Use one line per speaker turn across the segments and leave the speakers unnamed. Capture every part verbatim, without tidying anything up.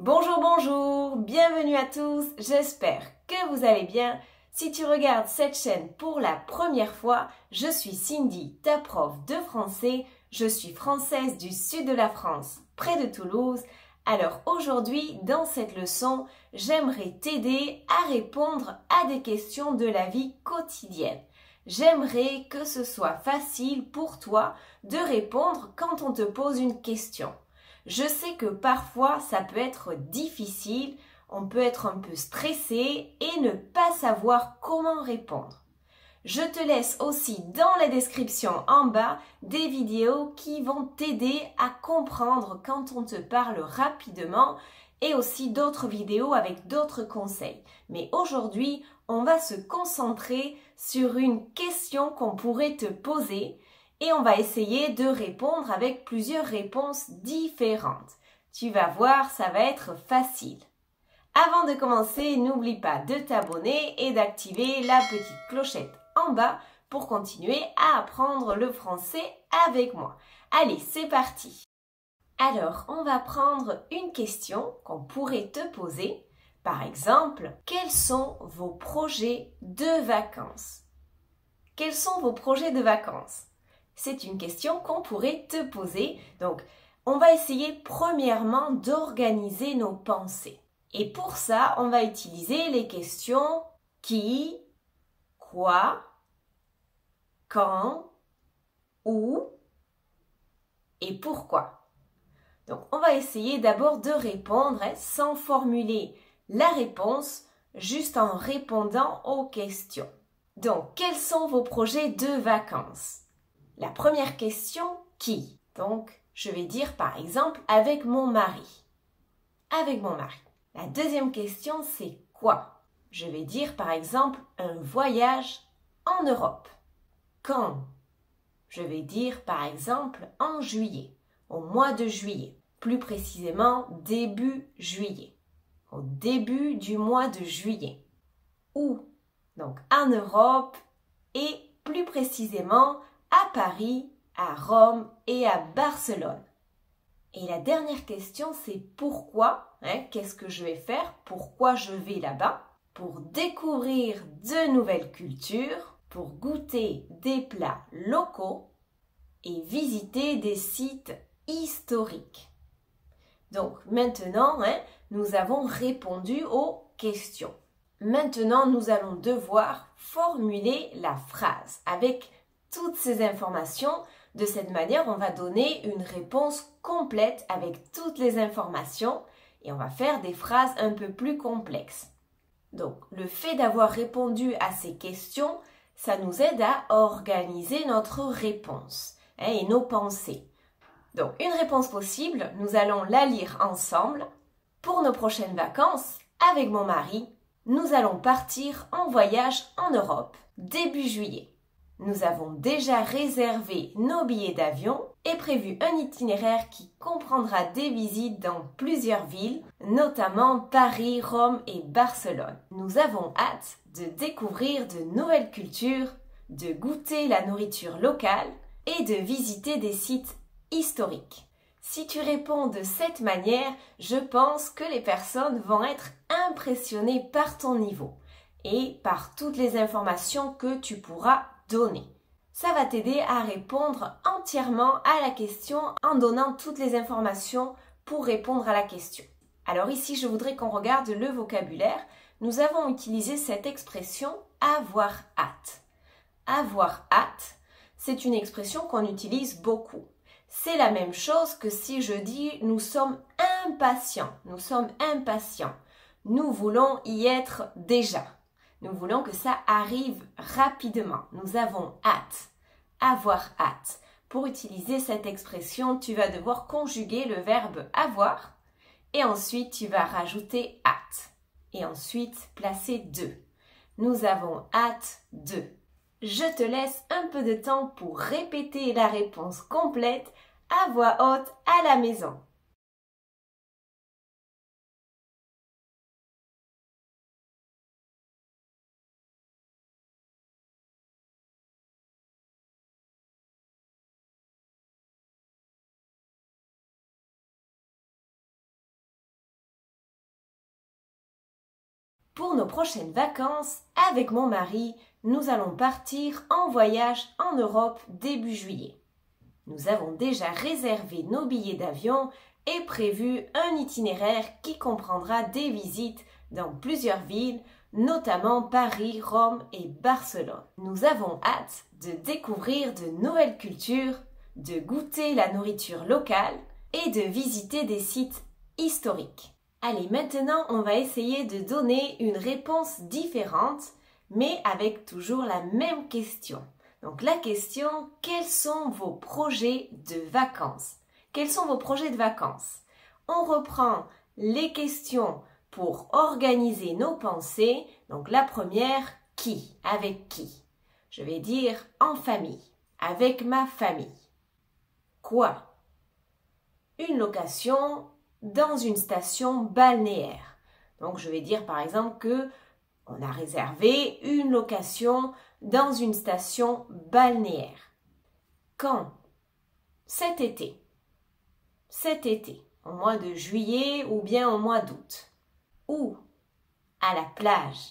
Bonjour, bonjour, bienvenue à tous, j'espère que vous allez bien. Si tu regardes cette chaîne pour la première fois, je suis Cindy, ta prof de français. Je suis française du sud de la France, près de Toulouse. Alors aujourd'hui, dans cette leçon, j'aimerais t'aider à répondre à des questions de la vie quotidienne. J'aimerais que ce soit facile pour toi de répondre quand on te pose une question. Je sais que parfois ça peut être difficile, on peut être un peu stressé et ne pas savoir comment répondre. Je te laisse aussi dans la description en bas des vidéos qui vont t'aider à comprendre quand on te parle rapidement et aussi d'autres vidéos avec d'autres conseils. Mais aujourd'hui, on va se concentrer sur une question qu'on pourrait te poser et on va essayer de répondre avec plusieurs réponses différentes. Tu vas voir, ça va être facile. Avant de commencer, n'oublie pas de t'abonner et d'activer la petite clochette en bas pour continuer à apprendre le français avec moi. Allez, c'est parti! Alors, on va prendre une question qu'on pourrait te poser. Par exemple, quels sont vos projets de vacances? Quels sont vos projets de vacances? C'est une question qu'on pourrait te poser. Donc, on va essayer premièrement d'organiser nos pensées. Et pour ça, on va utiliser les questions qui, quoi, quand, où et pourquoi. Donc, on va essayer d'abord de répondre hein, sans formuler la réponse, juste en répondant aux questions. Donc, quels sont vos projets de vacances? La première question, qui? Donc, je vais dire par exemple avec mon mari. Avec mon mari. La deuxième question, c'est quoi? Je vais dire par exemple un voyage en Europe. Quand? Je vais dire par exemple en juillet, au mois de juillet. Plus précisément, début juillet. Au début du mois de juillet. Où? Donc en Europe et plus précisément à Paris, à Rome et à Barcelone. Et la dernière question, c'est pourquoi? Hein, qu'est-ce que je vais faire? Pourquoi je vais là-bas? Pour découvrir de nouvelles cultures, pour goûter des plats locaux et visiter des sites historiques. Donc maintenant, hein, nous avons répondu aux questions. Maintenant, nous allons devoir formuler la phrase avec toutes ces informations. De cette manière, on va donner une réponse complète avec toutes les informations et on va faire des phrases un peu plus complexes. Donc, le fait d'avoir répondu à ces questions, ça nous aide à organiser notre réponse hein, et nos pensées. Donc, une réponse possible, nous allons la lire ensemble. Pour nos prochaines vacances, avec mon mari, nous allons partir en voyage en Europe début juillet. Nous avons déjà réservé nos billets d'avion et prévu un itinéraire qui comprendra des visites dans plusieurs villes, notamment Paris, Rome et Barcelone. Nous avons hâte de découvrir de nouvelles cultures, de goûter la nourriture locale et de visiter des sites historiques. Si tu réponds de cette manière, je pense que les personnes vont être impressionnées par ton niveau et par toutes les informations que tu pourras donner. Ça va t'aider à répondre entièrement à la question en donnant toutes les informations pour répondre à la question. Alors ici, je voudrais qu'on regarde le vocabulaire. Nous avons utilisé cette expression « avoir hâte ». Avoir hâte, c'est une expression qu'on utilise beaucoup. C'est la même chose que si je dis « nous sommes impatients ». Nous sommes impatients. Nous voulons y être déjà. Nous voulons que ça arrive rapidement. Nous avons hâte. Avoir hâte. Pour utiliser cette expression, tu vas devoir conjuguer le verbe avoir et ensuite tu vas rajouter hâte. Et ensuite placer de. Nous avons hâte de. Je te laisse un peu de temps pour répéter la réponse complète à voix haute à la maison. Pour nos prochaines vacances, avec mon mari, nous allons partir en voyage en Europe début juillet. Nous avons déjà réservé nos billets d'avion et prévu un itinéraire qui comprendra des visites dans plusieurs villes, notamment Paris, Rome et Barcelone. Nous avons hâte de découvrir de nouvelles cultures, de goûter la nourriture locale et de visiter des sites historiques. Allez, maintenant, on va essayer de donner une réponse différente, mais avec toujours la même question. Donc la question, quels sont vos projets de vacances? Quels sont vos projets de vacances? On reprend les questions pour organiser nos pensées. Donc la première, qui? Avec qui? Je vais dire en famille, avec ma famille. Quoi? Une location dans une station balnéaire. Donc je vais dire par exemple que on a réservé une location dans une station balnéaire. Quand? Cet été. Cet été, au mois de juillet ou bien au mois d'août. Où? À la plage.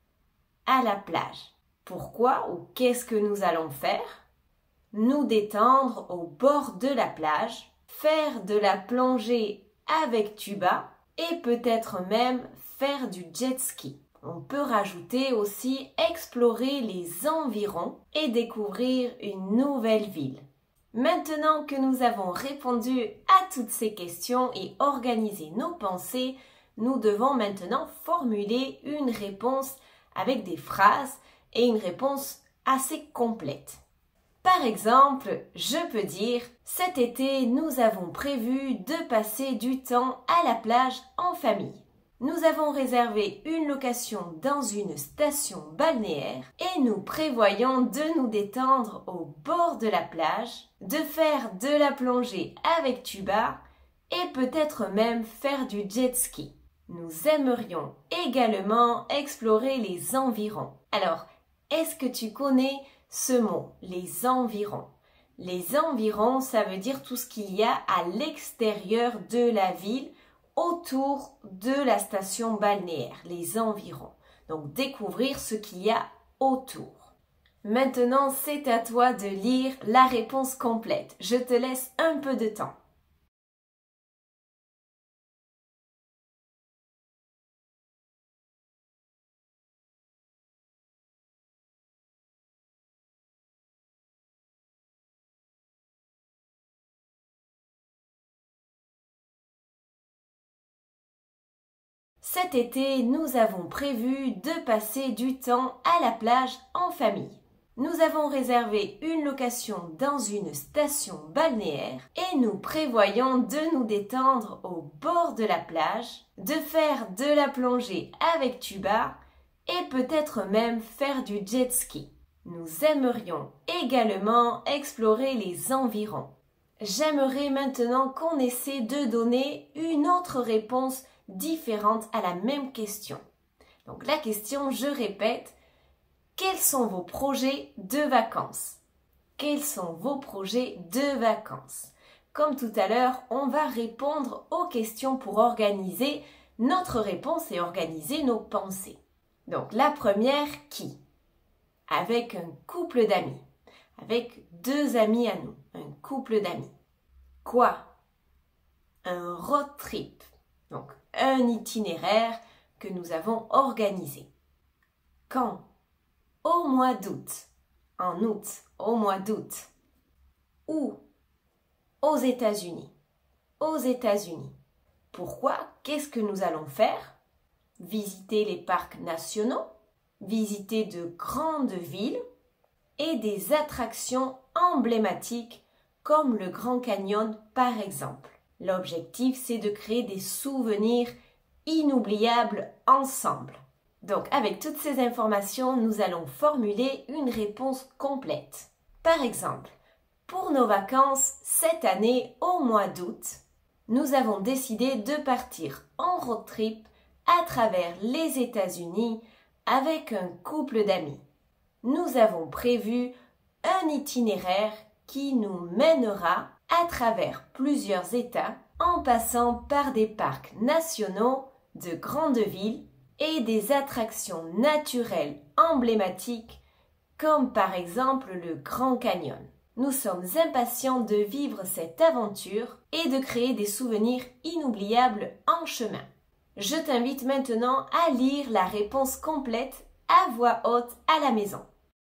À la plage. Pourquoi ou qu'est-ce que nous allons faire? Nous détendre au bord de la plage, faire de la plongée avec tuba et peut-être même faire du jet ski. On peut rajouter aussi explorer les environs et découvrir une nouvelle ville. Maintenant que nous avons répondu à toutes ces questions et organisé nos pensées, nous devons maintenant formuler une réponse avec des phrases et une réponse assez complète. Par exemple, je peux dire « Cet été, nous avons prévu de passer du temps à la plage en famille. Nous avons réservé une location dans une station balnéaire et nous prévoyons de nous détendre au bord de la plage, de faire de la plongée avec tuba et peut-être même faire du jet ski. Nous aimerions également explorer les environs. » Alors, est-ce que tu connais ce mot, les environs? Les environs, ça veut dire tout ce qu'il y a à l'extérieur de la ville, autour de la station balnéaire, les environs. Donc, découvrir ce qu'il y a autour. Maintenant, c'est à toi de lire la réponse complète. Je te laisse un peu de temps. Cet été, nous avons prévu de passer du temps à la plage en famille. Nous avons réservé une location dans une station balnéaire et nous prévoyons de nous détendre au bord de la plage, de faire de la plongée avec tuba et peut-être même faire du jet ski. Nous aimerions également explorer les environs. J'aimerais maintenant qu'on essaie de donner une autre réponse différente à la même question. Donc la question, je répète, quels sont vos projets de vacances? Quels sont vos projets de vacances? Comme tout à l'heure, on va répondre aux questions pour organiser notre réponse et organiser nos pensées. Donc la première, qui? Avec un couple d'amis, avec deux amis à nous, un couple d'amis. Quoi? Un road trip. Donc, un itinéraire que nous avons organisé. Quand? Au mois d'août. En août, au mois d'août. Où? Aux États-Unis. Aux États-Unis. Pourquoi? Qu'est-ce que nous allons faire? Visiter les parcs nationaux, visiter de grandes villes et des attractions emblématiques comme le Grand Canyon par exemple. L'objectif, c'est de créer des souvenirs inoubliables ensemble. Donc, avec toutes ces informations, nous allons formuler une réponse complète. Par exemple, pour nos vacances cette année au mois d'août, nous avons décidé de partir en road trip à travers les États-Unis avec un couple d'amis. Nous avons prévu un itinéraire qui nous mènera à travers plusieurs États en passant par des parcs nationaux, de grandes villes et des attractions naturelles emblématiques comme par exemple le Grand Canyon. Nous sommes impatients de vivre cette aventure et de créer des souvenirs inoubliables en chemin. Je t'invite maintenant à lire la réponse complète à voix haute à la maison.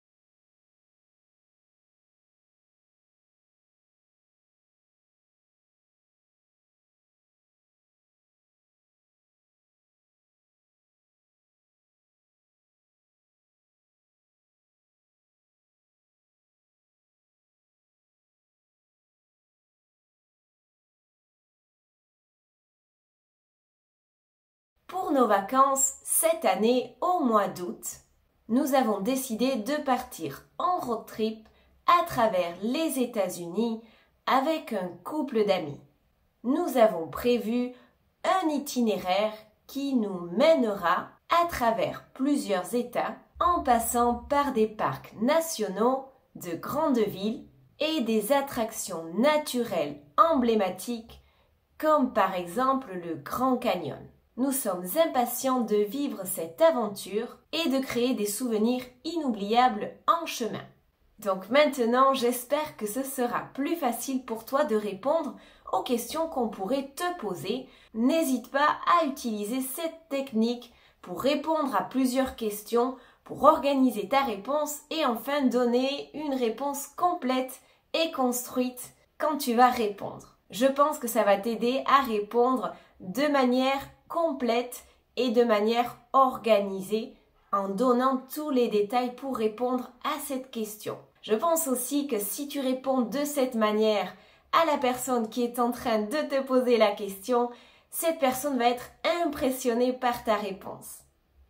Pour nos vacances, cette année, au mois d'août, nous avons décidé de partir en road trip à travers les États-Unis avec un couple d'amis. Nous avons prévu un itinéraire qui nous mènera à travers plusieurs États en passant par des parcs nationaux de grandes villes et des attractions naturelles emblématiques comme par exemple le Grand Canyon. Nous sommes impatients de vivre cette aventure et de créer des souvenirs inoubliables en chemin. Donc maintenant, j'espère que ce sera plus facile pour toi de répondre aux questions qu'on pourrait te poser. N'hésite pas à utiliser cette technique pour répondre à plusieurs questions, pour organiser ta réponse et enfin donner une réponse complète et construite quand tu vas répondre. Je pense que ça va t'aider à répondre de manière complète et de manière organisée en donnant tous les détails pour répondre à cette question. Je pense aussi que si tu réponds de cette manière à la personne qui est en train de te poser la question, cette personne va être impressionnée par ta réponse.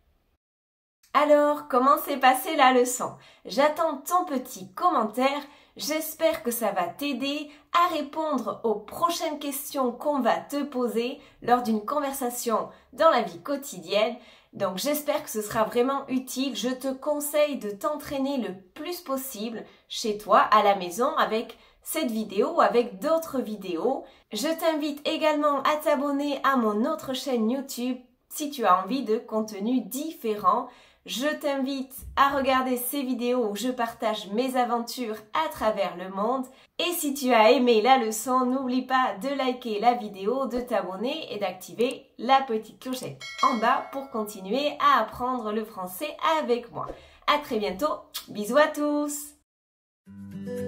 Alors, comment s'est passée la leçon? J'attends ton petit commentaire. J'espère que ça va t'aider à répondre aux prochaines questions qu'on va te poser lors d'une conversation dans la vie quotidienne. Donc j'espère que ce sera vraiment utile. Je te conseille de t'entraîner le plus possible chez toi, à la maison, avec cette vidéo ou avec d'autres vidéos. Je t'invite également à t'abonner à mon autre chaîne YouTube si tu as envie de contenus différents. Je t'invite à regarder ces vidéos où je partage mes aventures à travers le monde. Et si tu as aimé la leçon, n'oublie pas de liker la vidéo, de t'abonner et d'activer la petite clochette en bas pour continuer à apprendre le français avec moi. À très bientôt. Bisous à tous.